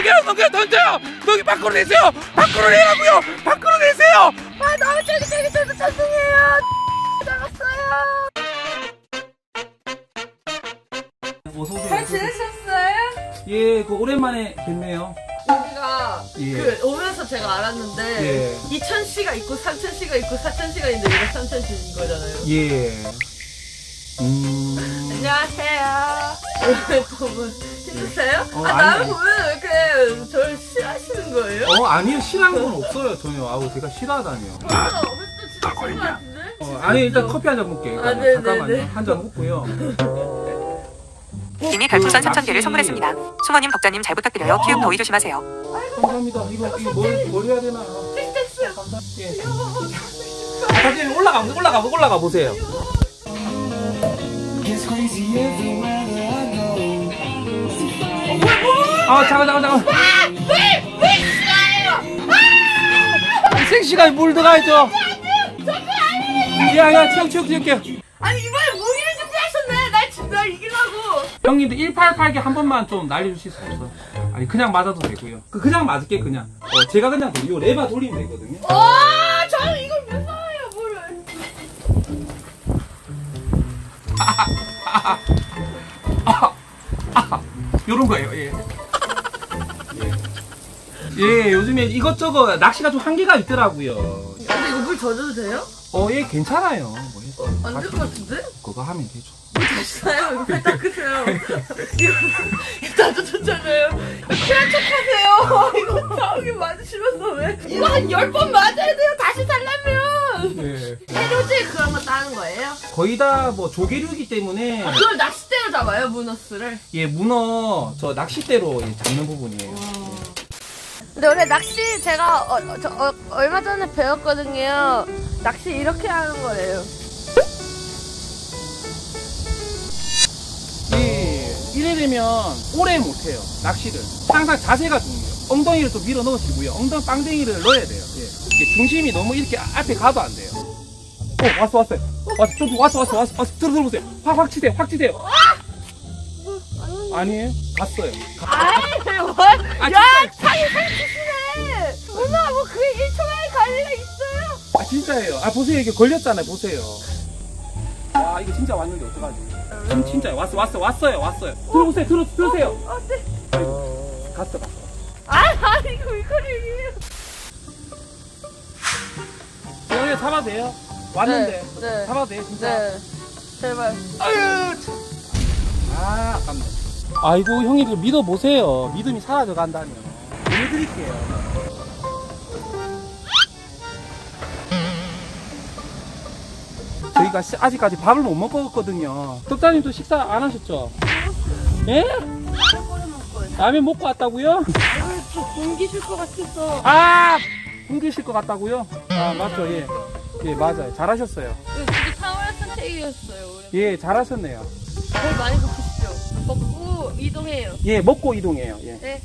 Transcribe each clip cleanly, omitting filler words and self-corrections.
넘겨요 던져요. 여기 밖으로 내세요. 밖으로 내라고요. 밖으로 내세요. 아 너무 쫄깃쫄깃해서 죄송해요. 나갔어요. 어서오세요. 잘 지내셨어요? 예, 그 오랜만에 뵙네요. 여기가 예. 그 오면서 제가 알았는데 예. 2000시가 있고 3000시가 있고 4000시가 있는데 여기가 3000시인 거잖아요. 예. 안녕하세요. 또 뭐 힘드세요? 아니. 나를 보면 왜 이렇게 저를 싫어하시는 거예요? 아니요, 싫어하는 건 없어요 전혀. 아우, 제가 싫어하다니요. 진짜 친구 같은데? 아니, 일단 커피 한 잔 먹게요. 네, 잠깐만요. 네. 한 잔 먹고요. 님이 별풍선 3,000개를 선물했습니다. 숭어님, 덕자님 잘 부탁드려요. 키움 더위 조심하세요. 감사합니다. 이거 뭘 해야 되나? 됐어요. 예. 올라가 보세요. 잠깐. 왜 싫어요? 생시간에 물 들어가야죠. 야, 치울게. 아니 이번에 무기를 준비하셨네. 날 이기려고. 형님들 188개 한 번만 좀 날려주실 수 없어요? 아니, 그냥 맞아도 되고요. 그냥 맞을게, 그냥. 제가 그냥 요 레바 돌리면 되거든요. 저는 이걸 왜 사요, 물을. 요런 거예요, 예. 예, 요즘에 이것저것 낚시가 좀 한계가 있더라고요. 근데 이거 물 젖어도 돼요? 예, 괜찮아요. 뭐 해서. 안 될 것 같은데? 그거 하면 되죠. 다시 사요. 이거 배 닦으세요. 이거 다 젖었잖아요. 취한 척 하세요. 이거 사오기 맞으시면서 왜? 이거 한 10번 맞아야 돼요. 다시 살려면. 예. 해로제 그런 거 따는 거예요? 거의 다 뭐 조개류이기 때문에 그걸 낚싯대로 잡아요, 문어스를? 예, 문어 저 낚싯대로 잡는 부분이에요. 근데 원래 낚시 제가 얼마 전에 배웠거든요. 낚시 이렇게 하는 거예요. 예, 이래 되면 오래 못해요, 낚시를. 항상 자세가 중요해요. 엉덩이를 좀 밀어 넣으시고요. 엉덩이 빵댕이를 넣어야 돼요. 예. 이게 중심이 너무 이렇게 앞에 가도 안 돼요. 왔어요. 왔어. 들어보세요. 확 치세요. 아니에요? 갔어요. 아이, 뭘? 야, 창이 살찌시네. 누나, 뭐 그게 1초 만에 갈 리가 있어요? 진짜예요. 보세요. 이게 걸렸잖아요. 보세요. 와, 이거 진짜 왔는데 어떡하지? 진짜요. 왔어요. 들으세요. 네. 갔어. 이거 이거를. 여기 잡아도 돼요? 왔는데. 네. 잡아도 돼요, 진짜? 네. 제발. 아유, 참. 아깝네. 아이고, 형님, 믿어보세요. 믿음이 사라져 간다면. 보내드릴게요. 저희가 아직까지 밥을 못 먹었거든요. 덕자님도 식사 안 하셨죠? 예? 라면 먹고 왔다고요? 굶기실 것 같아서. 굶기실 것 같다고요? 맞죠, 예. 예, 맞아요. 잘하셨어요. 되게 탁월한 선택이었어요. 예, 잘하셨네요. 뭘 많이 먹으시죠? 먹고 이동해요. 예, 먹고 이동해요. 예. 네.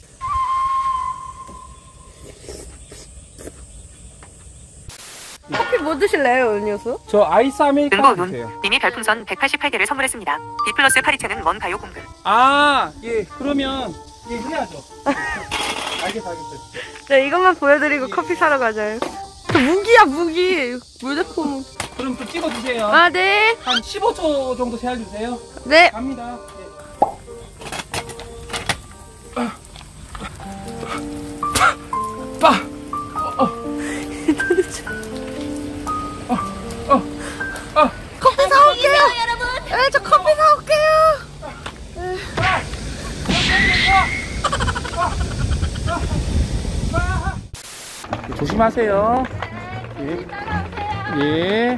커피 뭐 드실래요, 음료수? 저 아이스 아메리카노 은보눈 주세요. 님이 별풍선 188개를 선물했습니다. B+ 파리채는 원 가요 공급. 예, 그러면, 예, 해야죠. 알겠어요. 네, 이것만 보여드리고 커피 사러 가자요. 저 무기야, 무기. 물대포. 그럼 좀 찍어주세요. 네. 한 15초 정도 세워주세요. 네. 갑니다. 커피 사올게요, 여러분. 네, 저 커피 사올게요. 조심하세요. 예.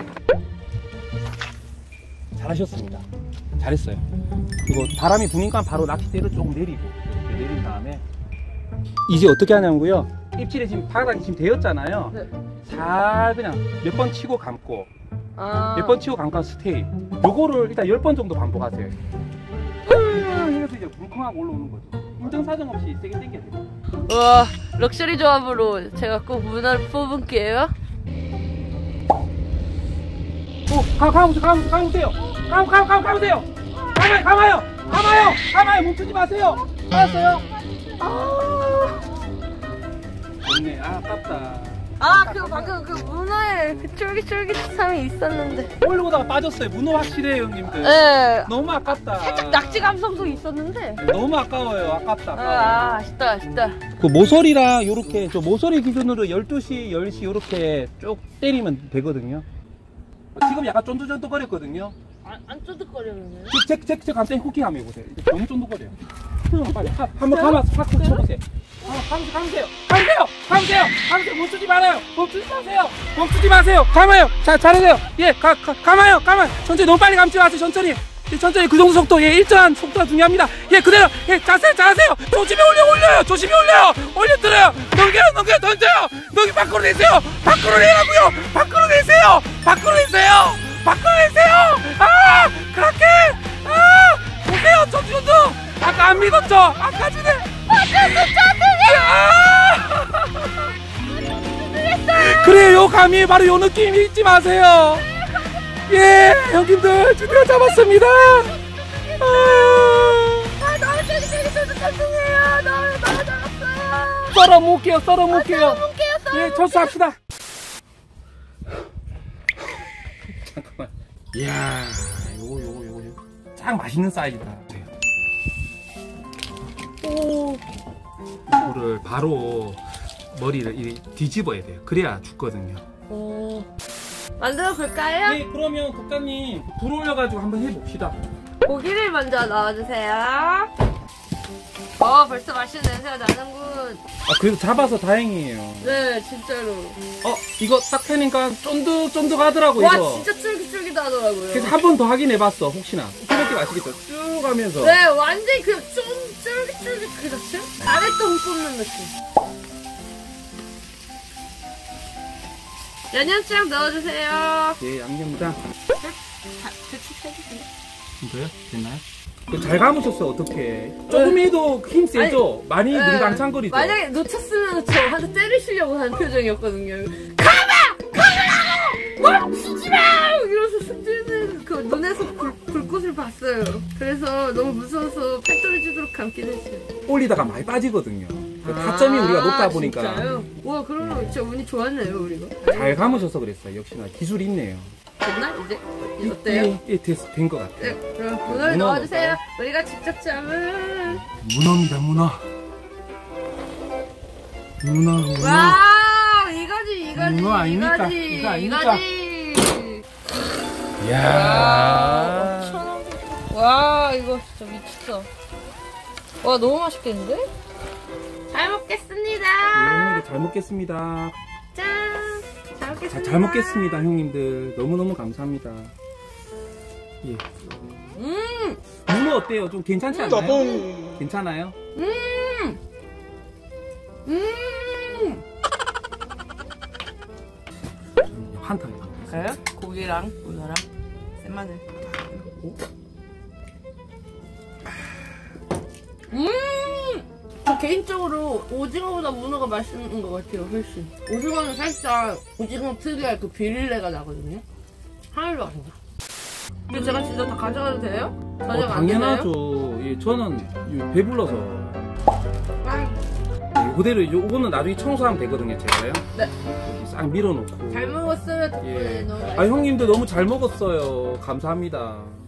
잘하셨습니다. 잘했어요. 그리고 바람이 부니까 바로 낚싯대를 조금 내리고, 이렇게 내린 다음에 이제 어떻게 하냐고요? 입질에 지금 바닥이 지금 되었잖아요. 네. 잘 그냥 몇 번 치고 감고, 몇 번 치고 감고 스테이. 요거를 일단 10번 정도 반복하세요. 이래서 이제 물컹하고 올라오는 거죠. 인정사정 없이 세게 당겨야 돼요. 우와, 럭셔리 조합으로 제가 꼭 문화를 뽑을게요. 가보세요. 가봐요. 멈추지 마세요. 알았어요? 아깝다. 아, 그 방금 그 문어에 그 쫄깃쫄깃함이 있었는데. 올려보다가 빠졌어요. 문어 확실해요, 형님들. 네. 너무 아깝다. 살짝 낙지 감성도 있었는데. 너무 아까워요. 아깝다. 아, 아쉽다, 아쉽다. 그 모서리랑 요렇게 저 모서리 기준으로 12시, 10시 요렇게 쭉 때리면 되거든요. 지금 약간 쫀득쫀득거렸거든요. 안 쫀득거리는데. 제 감생 쿠킹 한번 해보세요. 이거 너무 쫀득거려요. 빨리 한번 감아서 확 쳐보세요. 감으세요. 멈추지 말아요. 멈추지 마세요. 감아요. 자, 잘하세요. 예, 감아요. 천천히, 너무 빨리 감지 마세요. 천천히 그 정도 속도. 예, 일정한 속도가 중요합니다. 예, 그대로. 예, 잘하세요. 조심히 올려요. 조심히 올려들어요. 넘겨요. 던져요. 넘기 밖으로 내세요. 밖으로 내세요. 아, 그렇게. 아, 보세요. 전투. 아까 안 믿었죠? 아까 전에. 그래, 요 감이 바로 요 느낌 잊지 마세요. 예, 형님들 드디어 잡았습니다. 너무 쫄깃쫄깃해요. 너무 잡았어요. 썰어 먹게요. 예, 철수합시다. 잠깐만. 이야, 요거. 짱 맛있는 사이즈다. 오. 이거를 바로 머리를 이렇게 뒤집어야 돼요. 그래야 죽거든요. 오. 만들어 볼까요? 네, 그러면 국장님 불 올려가지고 한번 해봅시다. 고기를 먼저 넣어주세요. 벌써 맛있는 냄새가 나는군. 그래도 잡아서 다행이에요. 네, 진짜로. 이거 딱 해니까 쫀득쫀득하더라고. 와, 이거. 진짜 쫄깃쫄깃하더라고요. 그래서 한 번 더 확인해봤어. 혹시나 그렇게 맛있겠죠. 쭉 가면서. 네, 완전히 그 쫄깃쫄깃 그 자체? 아랫동 굽는 느낌. 양념장 넣어주세요. 예, 양념장. 대충 해주세요. 이거요? 됐나요? 잘 감으셨어. 어떻게? 조금 해도 힘 세죠? 많이 능강창거리죠? 만약에 놓쳤으면 저한테 때리시려고 하는 표정이었거든요. 멈추지 마! 이러면서 승진은 그 눈에서 불꽃을 봤어요. 그래서 너무 무서워서 팔 떨어지도록 감긴 했어요. 올리다가 많이 빠지거든요. 타점이 우리가 높다 보니까. 진짜요? 와, 그러면 진짜 운이 좋았네요, 우리가. 잘 감으셔서 그랬어요. 역시나 기술이 있네요. 됐나? 이제 어때요? 예, 된 것 같아요. 네, 그럼 문어를 문어 넣어주세요. 넣어요. 우리가 직접 잡은. 문어입니다, 문어. 와, 이거지. 문어 아닙니까? 이거 아닙니까? 이야. 와, 이거 진짜 미쳤어. 와, 너무 맛있겠는데? 잘 먹겠습니다. 형님들 잘 먹겠습니다. 짠. 잘 먹겠습니다. 잘 먹겠습니다, 형님들. 너무너무 감사합니다. 예. 문어 어때요? 좀 괜찮지 않나요? 괜찮아요? 한탕. 그래요? 고기랑 문어랑 생마늘. 저 개인적으로 오징어보다 문어가 맛있는 것 같아요, 훨씬. 오징어는 살짝 오징어 특유의 그 비린내가 나거든요. 하늘도 아닌가? 근데 제가 진짜 다 가져가도 돼요? 저녁 안 되나요? 당연하죠. 예, 저는 배불러서. 예, 그대로 요거는 나중에 청소하면 되거든요, 제가요. 네. 이렇게 싹 밀어놓고. 잘 먹었어요, 덕분에. 예. 너무 형님들 너무 잘 먹었어요. 감사합니다.